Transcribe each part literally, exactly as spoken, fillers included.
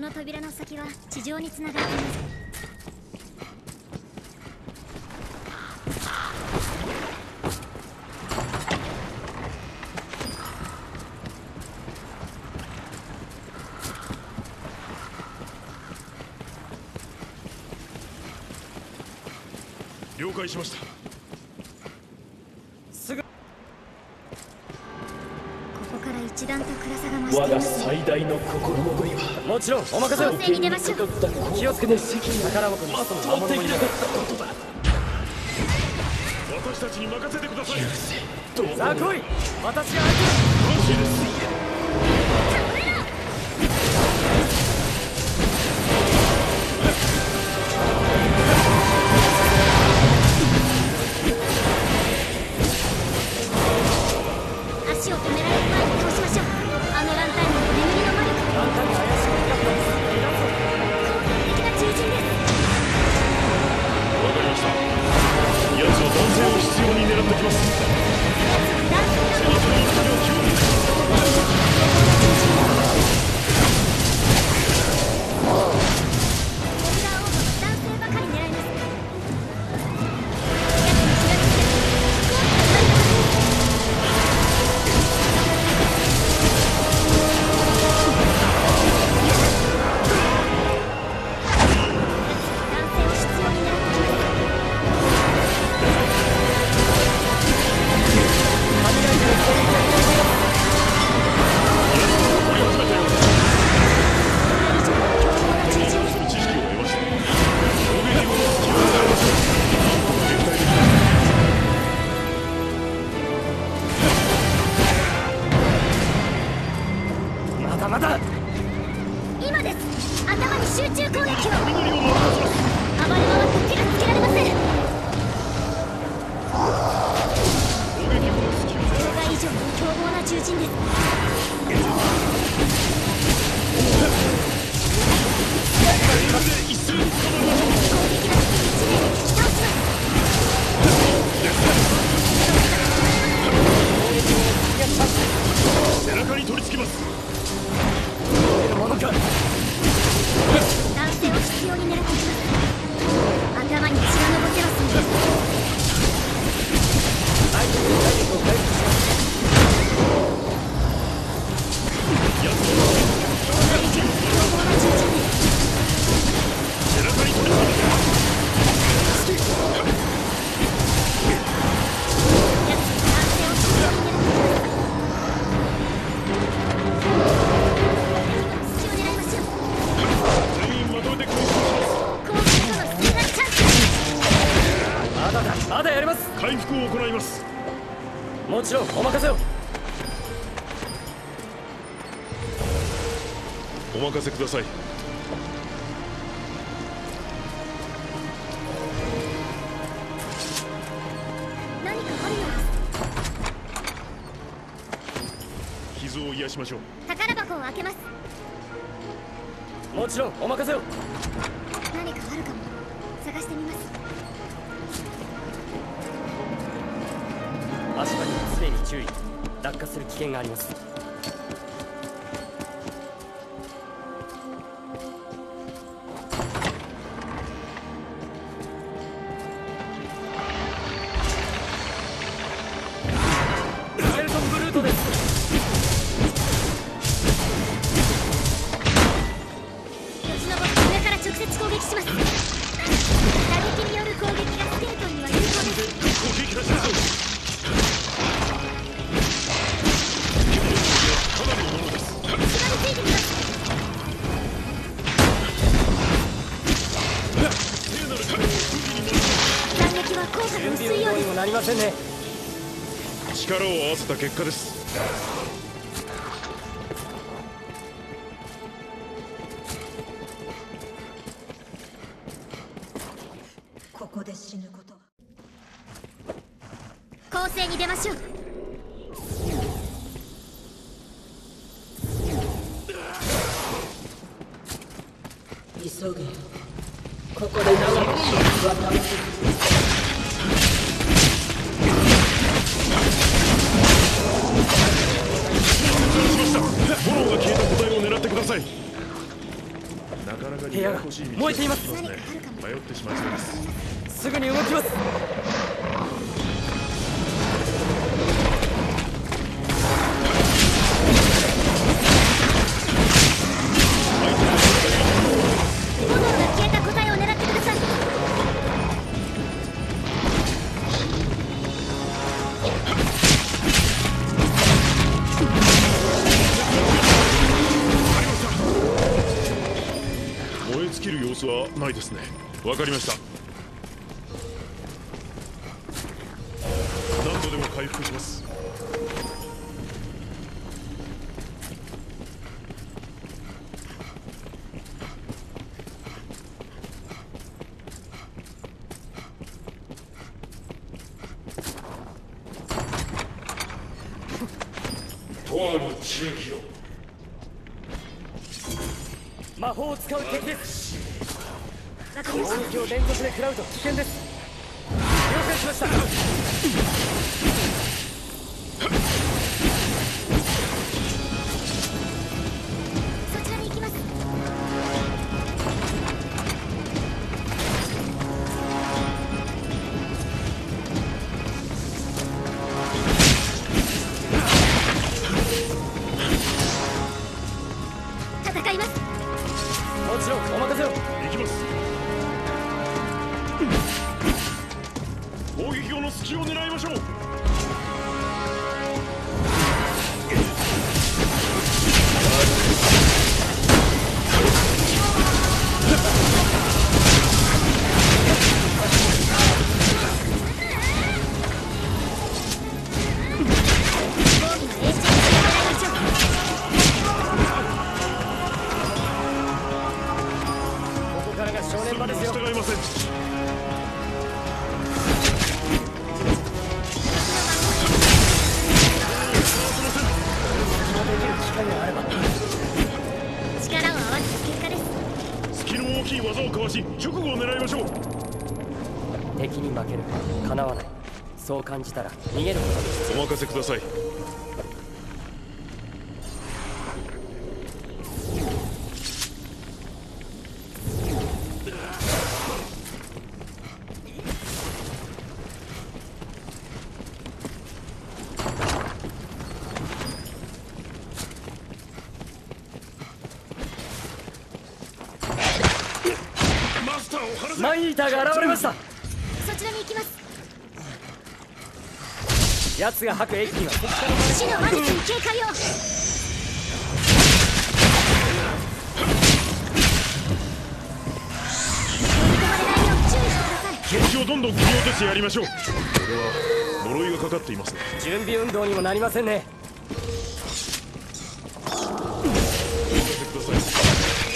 の扉の先は地上につながっています。 了解しました。 すぐここから一段と暗さが増してい我がますね。 最大の心残りはもちろんお任せを。 攻勢に出ましょう。 気をつけて責任宝箱に全うできなかったことだ。 私たちに任せてください。 許せ。どうもさあ来い、私が相手だ。 安心です。 足を止められる前に倒しましょう。あのランタンに眠りの魔力。 あんたに怪しいお客なんです。離脱を。 攻撃的な獣人です。 わかりました。奴は男性を執拗に狙ってきます。 男性その人の痛みを極めて僕が王の男性ばかり狙います。 まだまだ。 今です。頭に集中攻撃を。暴れ回って手がつけられません。動画以上に凶暴な獣人です。攻撃が一年に引き倒します。 背中に取り付けます。 ものか。 男性を執拗に狙ってきます。頭に血が上ってますね。 相手に体力を回復します。 動画以上に凶暴な獣人です。 背中に取り付けます。 やつ男性を執拗に狙ってきます。土を狙いましょう。 全員まとめて攻撃します。 攻撃との隙がチャンス。 まだだ、まだやります。 回復を行います。 もちろんお任せを。 お任せください。 何かあるようです。 傷を癒しましょう。 宝箱を開けます。 もちろんお任せを。 何かあるかも。探してみます。 足場には常に注意。落下する危険があります。スケルトンブルートです。 よじ登って上から直接攻撃します。打撃による攻撃がスケルトンには有効です。 攻撃出します。かなりのものです。 しがみついてみます。 聖なる神の武器になる。 斬撃は効果が準薄いようです。 備運動にもなりませんね。 力を合わせた結果です。 ここで死ぬことは攻勢に出ましょう。 急げ。ここで長く私は倒す。 しました。炎が消えた個体を狙ってください。 にややこしい道燃えています。 ね。迷ってしまいそうです。 すぐに動きます。 炎が消えた個体を狙ってください。 燃え尽きる様子はないですね。わかりました。何度でも回復します。 魔法を使う敵です。攻撃を連続で食らうと危険です。了解しました。 そちらに行きます。戦います。 もちろんお任せを。 行きます。攻撃用の隙を狙いましょう。 ここからが正念場ですよ。 従いません。 力を合わせた結果です。 スキル大きい技をかわし直後を狙いましょう。 敵に負けるかなわない。そう感じたら逃げることです。 お任せください。マスターを離せ。 マンイーターが現れました。 そちらに行きます。 奴が吐く液には死の魔術に警戒を。追い込まれないよう注意してください。 気持ちをどんどん切り落としてやりましょう。これは呪いがかかっていますね。 準備運動にもなりませんね。 お任せください。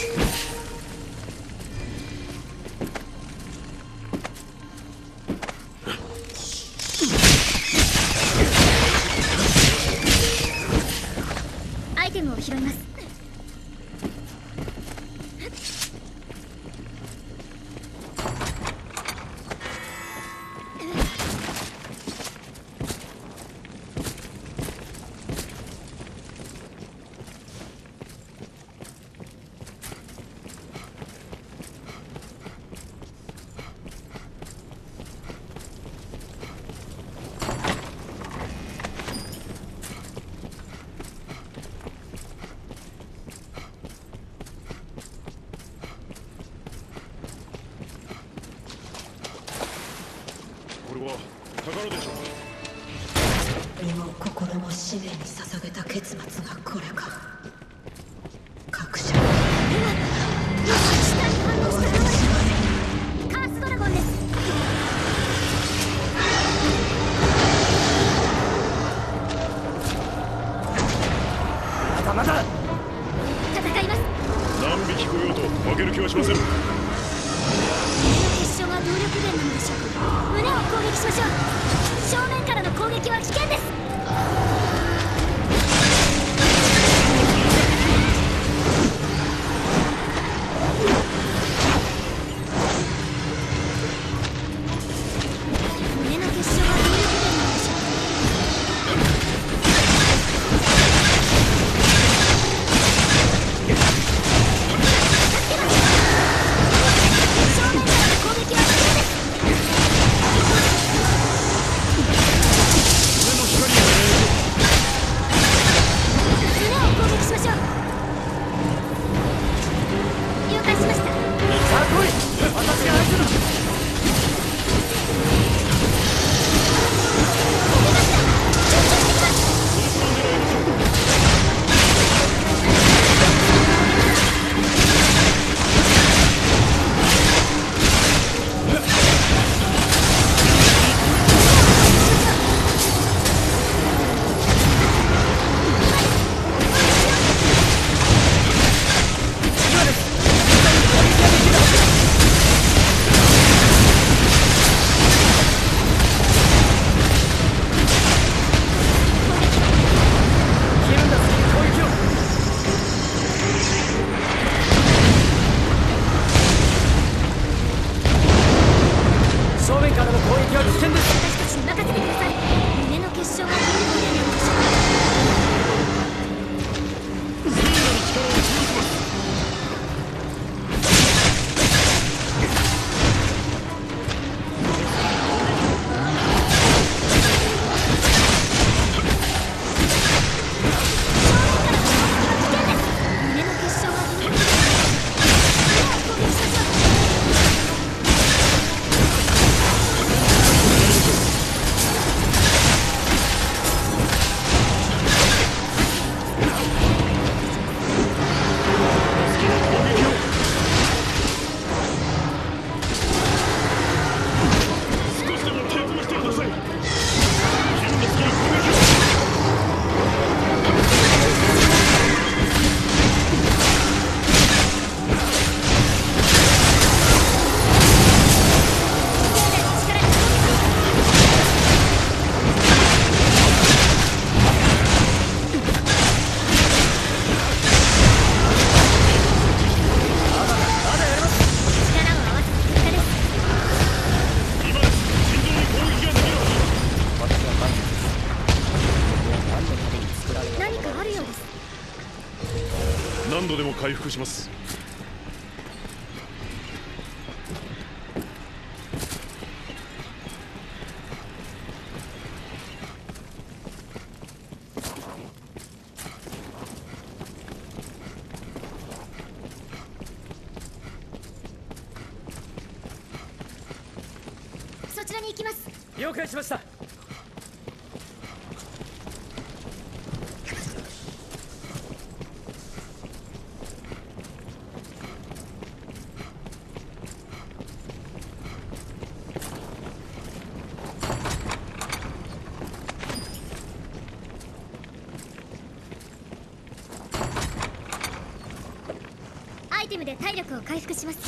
アイテムを拾います。 これは宝でしょうか。 身も心も使命に捧げた結末がこれか。各社今下に反応したカースドラゴンです。 まだまだ。 戦います。 何匹来ようと負ける気はしません。 結晶が動力源なのでしょうか。胸を攻撃しましょう。正面からの攻撃は危険です。胸の結晶が動力源なのでしょうか。助けます。 何度でも回復します。 そちらに行きます。 了解しました。 アイテムで体力を回復します。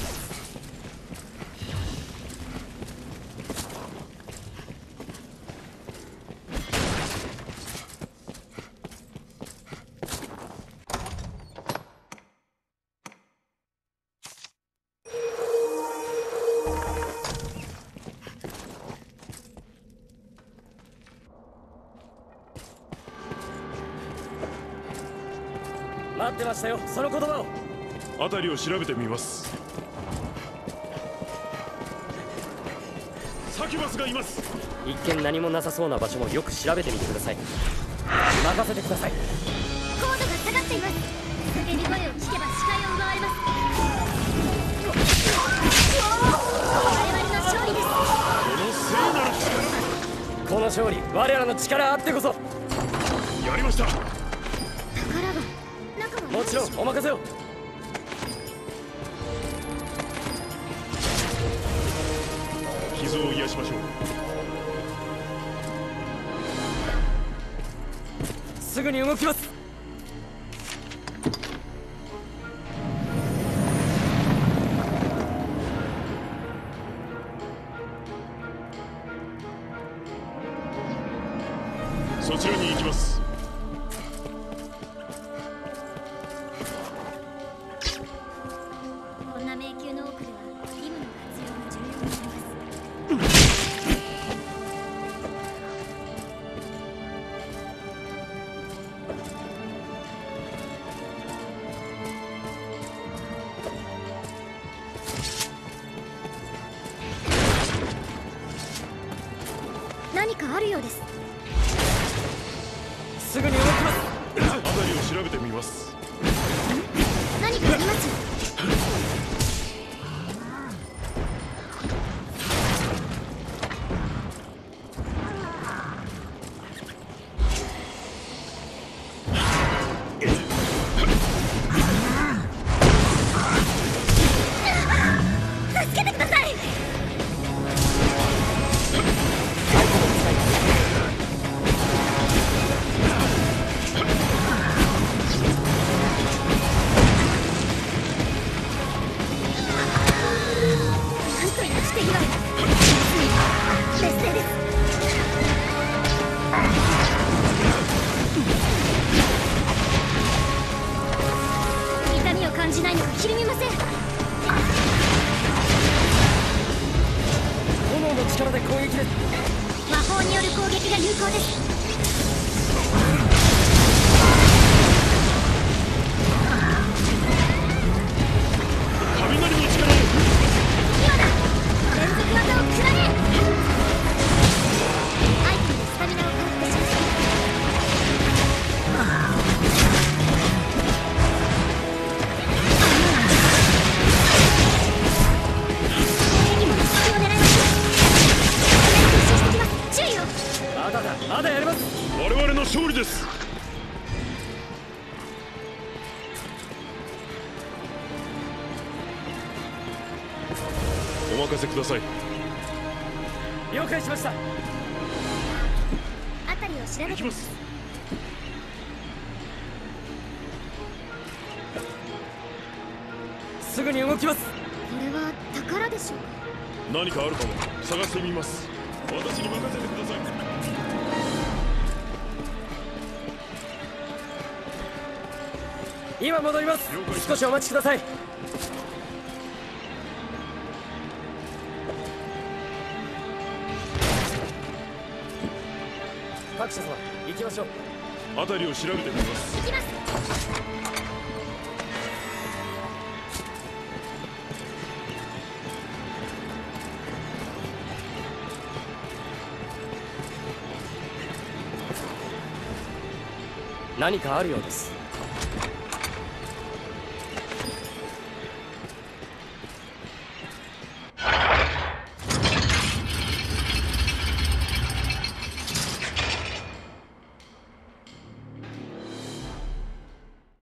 待ってましたよ、その言葉を。 辺りを調べてみます。サキュバスがいます。 一見何もなさそうな場所もよく調べてみてください。任せてください。 高度が下がっています。叫び声を聞けば視界を奪われます。我々の勝利です。 この聖なるこの勝利、我らの力あってこそ。 力、やりました。 宝は中はもちろんお任せを。 傷を癒しましょう。 すぐに動きます。 そちらに行きます。 こんな迷宮の奥ではリムの活用が重要になります。何かあるようです。 すぐに動きます。 辺りを調べてみます。 何かあります。助けてください。なんというしていわれ。劣勢です。痛みを感じないのかひるみません。 炎の力で攻撃です。 魔法による攻撃が有効です。 雷の力を。 今だ。連続技をくらえ。アイテムでスタミナを回復します。攻撃も必要を狙います。突進してきます。注意を。 まだだ、まだやります。 我々の勝利です。お任せください。 了解しました。 辺りを調べて行きます。 すぐに動きます。 これは宝でしょうか。 何かあるかも。探してみます。私に任せてください。 今戻ります。 了解。 少しお待ちください。各社様、行きましょう。 辺りを調べてみます。 行きます。 何かあるようです。